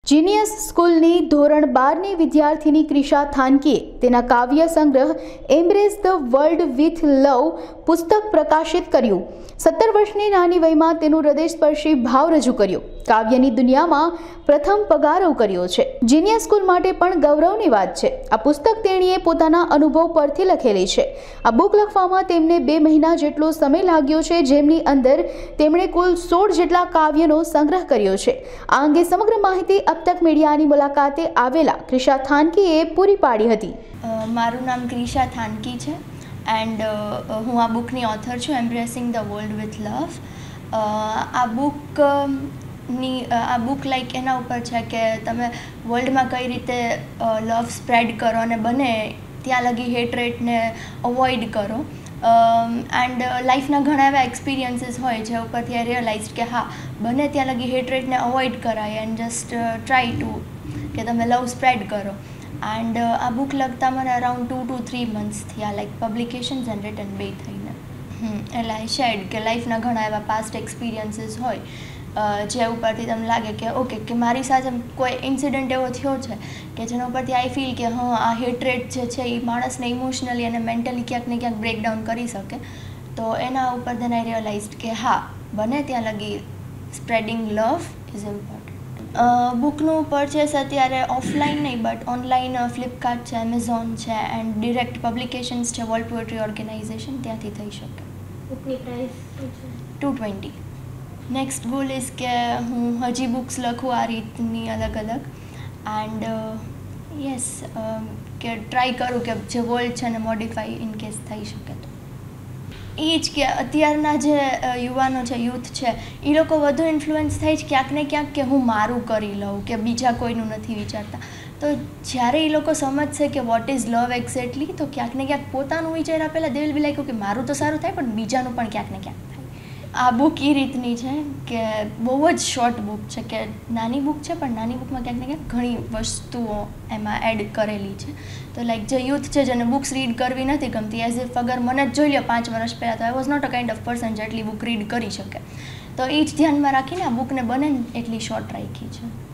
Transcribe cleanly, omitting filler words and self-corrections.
Genius સ્કૂલની ધોરણ 12ની વિદ્યાર્થીની ક્રિશા થાનકીએ તેના કાવ્ય સંગ્રહ embrace the world with love પુસ્તક પ્રકાશિત કર્યું। 17 વર્ષની નાની વયમાં તેનું હૃદયસ્પર્શી ભાવ રજૂ કર્યો। કાવ્યની દુનિયામાં પ્રથમ પગારવ કર્યો છે। જીનિયસ સ્કૂલ માટે પણ ગૌરવની વાત છે। આ પુસ્તક તેણીએ પોતાના અનુભવ પરથી લખેલી છે। આ બુક લખવામાં તેમને 2 મહિના જેટલો સમય લાગ્યો છે, જેમની અંદર તેમણે કુલ 16 જેટલા કાવ્યનો સંગ્રહ કર્યો છે। આ અંગે સમગ્ર માહિતી अब तक मीडियाની મુલાકાતે આવેલા ક્રિશા થાનકીએ પૂરી પાડી હતી। મારું નામ ક્રિશા થાનકી છે એન્ડ હું આ બુકની ઓથર છું, embracing the world with love. આ બુક લાઈક એના ઉપર છે કે તમે વર્લ્ડમાં કઈ રીતે લવ સ્પ્રેડ કરો અને બને ત્યાં લગી હેટરેટને અવોઇડ કરો। એન્ડ લાઈફના ઘણા એવા એક્સપિરિયન્સીસ હોય જે ઉપરથી આઈ રિયલાઇઝ કે હા, બને ત્યાં લગી હેટરેટને અવોઇડ કરાય એન્ડ જસ્ટ ટ્રાય ટુ કે તમે લવ સ્પ્રેડ કરો। એન્ડ આ બુક લખતા મને અરાઉન્ડ 2 to 3 months થયા, લાઈક પબ્લિકેશન્સ એન્ડ રિટન બે થઈને। એટલે આઈ શેડ કે લાઈફના ઘણા એવા પાસ્ટ એક્સપિરિયન્સીસ હોય જે ઉપરથી તમને લાગે કે ઓકે કે મારી સાથે કોઈ ઇન્સિડન્ટ એવો થયો છે કે જેના ઉપરથી આઈ ફીલ કે હા, આ હેટરેટ જે છે એ માણસને ઇમોશનલી અને મેન્ટલી ક્યાંક ને ક્યાંક બ્રેકડાઉન કરી શકે। તો એના ઉપર દેન આઈ રિયલાઇઝડ કે હા, બને ત્યાં લગી સ્પ્રેડિંગ લવ ઇઝ ઇમ્પોર્ટન્ટ। બુકનું પરચેસ અત્યારે ઓફલાઈન નહીં બટ ઓનલાઈન ફ્લિપકાર્ટ છે, એમેઝોન છે એન્ડ ડિરેક્ટ પબ્લિકેશન્સ છે, વર્લ્ડ પોએટ્રી ઓર્ગેનાઇઝેશન, ત્યાંથી થઈ શકે। બુકની પ્રાઇસ $220। નેક્સ્ટ ગોલ ઇઝ કે હું હજી બુક્સ લખું આ રીતની અલગ અલગ એન્ડ યસ કે ટ્રાય કરું કે જે વર્લ્ડ છે ને મોડિફાઈ ઇન કેસ થઈ શકે તો એ જ કે અત્યારના જે યુવાનો છે, યુથ છે, એ લોકો વધુ ઇન્ફ્લુઅન્સ થાય છે ક્યાંક ને ક્યાંક કે હું મારું કરી લઉં કે બીજા કોઈનું નથી વિચારતા। તો જ્યારે એ લોકો સમજશે કે વોટ ઇઝ લવ એક્ઝેક્ટલી, તો ક્યાંક ને ક્યાંક પોતાનું વિચાર્યા પહેલાં દે વિલ બી લાઈક કે મારું તો સારું થાય પણ બીજાનું પણ ક્યાંક ને ક્યાંક થાય। આ બુક એ રીતની છે કે બહુ જ શોર્ટ બુક છે કે નાની બુક છે પણ નાની બુકમાં ક્યાંક ને ક્યાંક ઘણી વસ્તુઓ એમાં એડ કરેલી છે। તો લાઈક જે યુથ છે જેને બુક્સ રીડ કરવી નથી ગમતી, એઝ ઇફ અગર મને જ જોઈ લો 5 વર્ષ પહેલાં, તો I was not a kind of person જેટલી બુક રીડ કરી શકે। તો એ જ ધ્યાનમાં રાખીને આ બુકને બને એટલી શોર્ટ રાખી છે।